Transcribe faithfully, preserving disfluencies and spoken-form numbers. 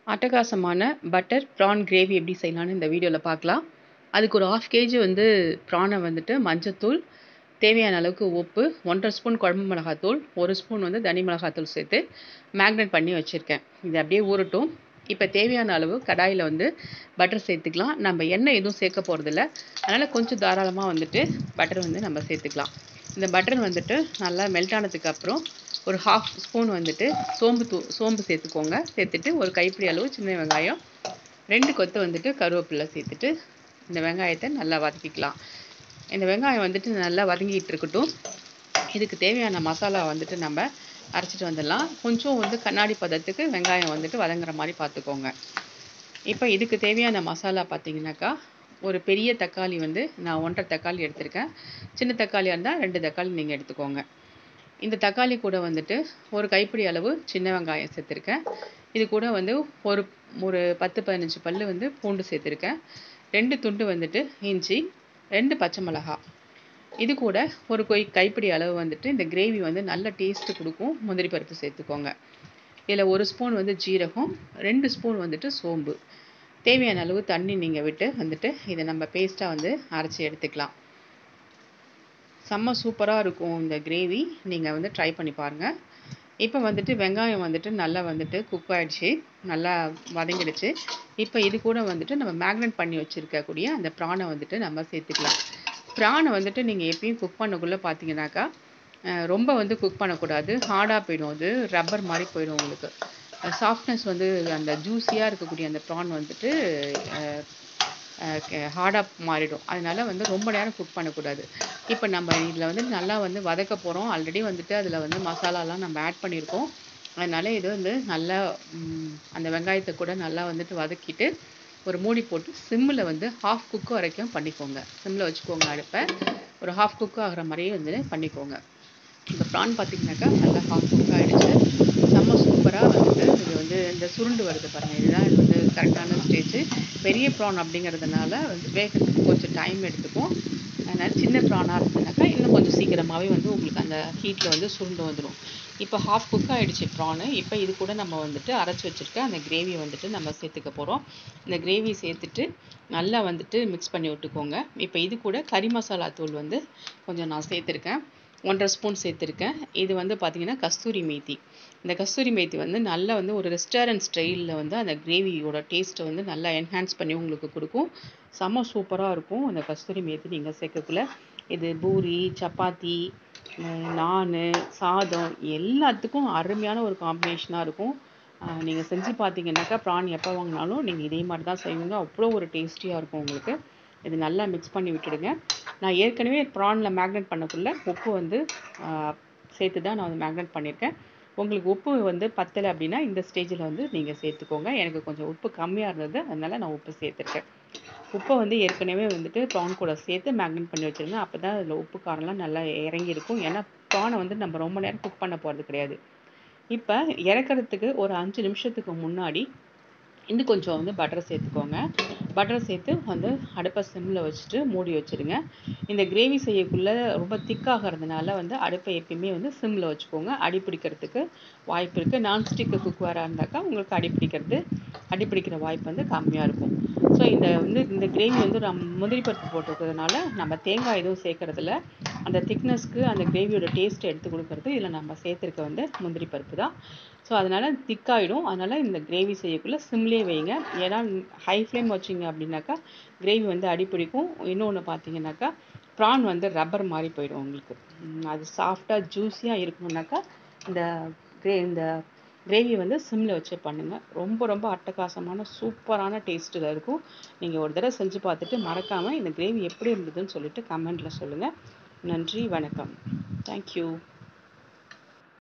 அட்டகாசமான butter prawn gravy எப்படி செய்யலான்னு இந்த வீடியோவில் பார்க்கலாம். அதுக்கு ஒரு ஹாஃப் கேஜி வந்து ப்ரானை வந்துட்டு மஞ்சத்தூள், தேவையான அளவுக்கு உப்பு, ஒன்றரை ஸ்பூன் குழம்பு மிளகாத்தூள், ஒரு ஸ்பூன் வந்து தனி மிளகாத்தூள் சேர்த்து மேக்னேட் பண்ணி வச்சுருக்கேன். இது அப்படியே ஊறட்டும். இப்போ தேவையான அளவு கடாயில் வந்து பட்டர் சேர்த்துக்கலாம். நம்ம எண்ணெய் எதுவும் சேர்க்க போகிறதில்ல, அதனால் கொஞ்சம் தாராளமாக வந்துட்டு பட்டர் வந்து நம்ம சேர்த்துக்கலாம். இந்த பட்டர் வந்துட்டு நல்லா மெல்ட் ஆனதுக்கு அப்புறம் ஒரு ஹாஃப் ஸ்பூன் வந்துட்டு சோம்பு தூ சோம்பு சேர்த்துக்கோங்க. சேர்த்துட்டு ஒரு கைப்பிடி அளவு சின்ன வெங்காயம், ரெண்டு கொத்து வந்துட்டு கருவேப்பிலை சேர்த்துட்டு இந்த வெங்காயத்தை நல்லா வதக்கிக்கலாம். இந்த வெங்காயம் வந்துட்டு நல்லா வதங்கிட்டு இருக்கட்டும். இதுக்கு தேவையான மசாலா வந்துட்டு நம்ம அரைச்சிட்டு வந்துடலாம். கொஞ்சம் வந்து கண்ணாடி பதத்துக்கு வெங்காயம் வந்துட்டு வதங்குற மாதிரி பார்த்துக்கோங்க. இப்போ இதுக்கு தேவையான மசாலா பார்த்தீங்கன்னாக்கா, ஒரு பெரிய தக்காளி வந்து நான் ஒன்றரை தக்காளி எடுத்திருக்கேன். சின்ன தக்காளியாக இருந்தால் ரெண்டு தக்காளி நீங்கள் எடுத்துக்கோங்க. இந்த தக்காளி கூட வந்துட்டு ஒரு கைப்பிடி அளவு சின்ன வெங்காயம் சேர்த்துருக்கேன். இது கூட வந்து ஒரு ஒரு பத்து பதினஞ்சு பல் வந்து பூண்டு சேர்த்துருக்கேன். ரெண்டு துண்டு வந்துட்டு இஞ்சி, ரெண்டு பச்சை மிளகா. இது கூட ஒரு கொய் கைப்பிடி அளவு வந்துட்டு இந்த கிரேவி வந்து நல்ல டேஸ்ட்டு கொடுக்கும். முந்திரி பருப்பு சேர்த்துக்கோங்க. இதில் ஒரு ஸ்பூன் வந்து ஜீரகம், ரெண்டு ஸ்பூன் வந்துட்டு சோம்பு. தேவையான அளவு தண்ணி நீங்கள் விட்டு வந்துட்டு இதை நம்ம பேஸ்ட்டாக வந்து அரைச்சி எடுத்துக்கலாம். செம்ம சூப்பராக இருக்கும் இந்த கிரேவி. நீங்கள் வந்து ட்ரை பண்ணி பாருங்கள். இப்போ வந்துட்டு வெங்காயம் வந்துட்டு நல்லா வந்துட்டு குக் ஆகிடுச்சு, நல்லா வதங்கிடுச்சு. இப்போ இது கூட வந்துட்டு நம்ம மேக்னேட் பண்ணி வச்சுருக்கக்கூடிய அந்த ப்ரானை வந்துட்டு நம்ம சேர்த்துக்கலாம். ப்ரானை வந்துட்டு நீங்கள் எப்பயும் குக் பண்ணக்குள்ளே பார்த்தீங்கன்னாக்கா ரொம்ப வந்து குக் பண்ணக்கூடாது. ஹார்டாக போயிடும், அது ரப்பர் மாதிரி போயிடும் உங்களுக்கு. சாஃப்ட்னஸ் வந்து அந்த ஜூஸியாக இருக்கக்கூடிய அந்த ப்ரான் வந்துட்டு ஹார்டாக மாறிடும். அதனால் வந்து ரொம்ப நேரம் குக் பண்ணக்கூடாது. இப்போ நம்ம இதில் வந்து நல்லா வந்து வதக்க போகிறோம். ஆல்ரெடி வந்துட்டு அதில் வந்து மசாலாலாம் நம்ம ஆட் பண்ணியிருக்கோம். அதனால் இது வந்து நல்லா அந்த வெங்காயத்தை கூட நல்லா வந்துட்டு வதக்கிட்டு ஒரு மூடி போட்டு சிம்மில் வந்து ஹாஃப் குக்கு வரைக்கும் பண்ணிக்கோங்க. சிம்மில் வச்சுக்கோங்க அடுப்பை. ஒரு ஹாஃப் குக்கு ஆகிற மாதிரியே வந்து பண்ணிக்கோங்க. இப்போ ப்ரான் பார்த்திங்கனாக்கா நல்லா ஹாஃப் குக் ஆகிடுச்சு. செம்ம சூப்பராக வந்துட்டு இது வந்து இந்த சுருண்டு வருது பாருங்கள். இதுதான் இது வந்து கரெக்டான ஸ்டேஜ். பெரிய ப்ரான் அப்படிங்கிறதுனால வந்து வேகிறதுக்கு கொஞ்சம் டைம் எடுத்துக்கும். அதனால் சின்ன ப்ரானாக இருந்ததுனாக்கா இன்னும் கொஞ்சம் சீக்கிரமாகவே வந்து உங்களுக்கு அந்த ஹீட்டில் வந்து சுருண்டு வந்துடும். இப்போ ஹாஃப் குக் ஆகிடுச்சு ப்ரானு. இப்போ இது கூட நம்ம வந்துட்டு அரைச்சி வச்சுருக்க அந்த கிரேவி வந்துட்டு நம்ம சேர்த்துக்க போகிறோம். இந்த கிரேவி சேர்த்துட்டு நல்லா வந்துட்டு மிக்ஸ் பண்ணி விட்டுக்கோங்க. இப்போ இது கூட கறி மசாலா தூள் வந்து கொஞ்சம் நான் சேர்த்துருக்கேன். ஒன்றரை ஸ்பூன் சேர்த்துருக்கேன். இது வந்து பார்த்திங்கன்னா கஸ்தூரி மேத்தி. இந்த கஸ்தூரி மேத்தி வந்து நல்லா வந்து ஒரு ரெஸ்டாரண்ட் ஸ்டைலில் வந்து அந்த கிரேவியோட டேஸ்ட்டை வந்து நல்லா என்ஹான்ஸ் பண்ணி உங்களுக்கு கொடுக்கும். செம்ம சூப்பராக இருக்கும் அந்த கஸ்தூரி மேத்தி நீங்கள் சேர்க்கக்குள்ள. இது பூரி, சப்பாத்தி, நான், சாதம் எல்லாத்துக்கும் அருமையான ஒரு காம்பினேஷனாக இருக்கும். நீங்கள் செஞ்சு பார்த்தீங்கன்னாக்கா ப்ரான் எப்போ வாங்கினாலும் நீங்கள் இதே மாதிரி தான் செய்வீங்க. அவ்வளோ ஒரு டேஸ்டியாக இருக்கும் உங்களுக்கு. இது நல்லா மிக்ஸ் பண்ணி விட்டுடுங்க. நான் ஏற்கனவே ப்ரானில் மேக்னேட் பண்ணக்குள்ளே உப்பு வந்து சேர்த்து தான் நான் வந்து மேக்னேட் பண்ணியிருக்கேன். உங்களுக்கு உப்பு வந்து பத்தலை அப்படின்னா இந்த ஸ்டேஜில் வந்து நீங்கள் சேர்த்துக்கோங்க. எனக்கு கொஞ்சம் உப்பு கம்மியாக இருந்தது, அதனால் நான் உப்பு சேர்த்துருக்கேன். உப்பை வந்து ஏற்கனவே வந்துட்டு ப்ரான் கூட சேர்த்து மேக்னேட் பண்ணி வச்சுருங்க. அப்போ தான் அதில் உப்பு காரம்லாம் நல்லா இறங்கியிருக்கும். ஏன்னா ப்ரானை வந்து நம்ம ரொம்ப நேரம் குக் பண்ண போகிறது கிடையாது. இப்போ இறக்கிறதுக்கு ஒரு அஞ்சு நிமிஷத்துக்கு முன்னாடி இன்னும் கொஞ்சம் வந்து பட்டர் சேர்த்துக்கோங்க. பட்டர் சேர்த்து வந்து அடுப்பை சிம்மில் வச்சுட்டு மூடி வச்சுருங்க. இந்த கிரேவி செய்யக்குள்ளே ரொம்ப திக்காகிறதுனால வந்து அடுப்பை எப்பயுமே வந்து சிம்மில் வச்சுக்கோங்க. அடி பிடிக்கிறதுக்கு வாய்ப்பு இருக்குது. நான்ஸ்டிக்கு குக்வேராக இருந்தாக்கா உங்களுக்கு அடி பிடிக்கிறது அடி பிடிக்கிற வாய்ப்பு வந்து கம்மியாக இருக்கும். ஸோ இந்த வந்து இந்த கிரேவி வந்து நம்ம முந்திரி பருப்பு போட்டிருக்கிறதுனால நம்ம தேங்காய் எதுவும் சேர்க்குறதில்ல. அந்த திக்னஸ்க்கு அந்த கிரேவியோட டேஸ்ட்டை எடுத்து கொடுக்குறது இதில் நம்ம சேர்த்துருக்க வந்து முந்திரி பருப்பு தான். ஸோ அதனால் திக்காகிடும். அதனால் இந்த கிரேவி செய்யக்குள்ளே சிம்லேயே வைங்க. ஏன்னா ஹை ஃப்ளேம் வச்சிங்க அப்படின்னாக்கா கிரேவி வந்து அடி பிடிக்கும். இன்னொன்று பார்த்தீங்கன்னாக்கா ப்ரான் வந்து ரப்பர் மாதிரி போயிடும் உங்களுக்கு. அது சாஃப்டாக ஜூஸியாக இருக்கணுன்னாக்கா இந்த கிரே இந்த கிரேவி வந்து சிம்மில் வச்சு பண்ணுங்கள். ரொம்ப ரொம்ப அட்டகாசமான சூப்பரான டேஸ்ட்டில் இருக்கும். நீங்கள் ஒரு தடவை செஞ்சு பார்த்துட்டு மறக்காமல் இந்த கிரேவி எப்படி இருந்ததுன்னு சொல்லிட்டு கமெண்ட்டில் சொல்லுங்கள். நன்றி, வணக்கம். தேங்க்யூ.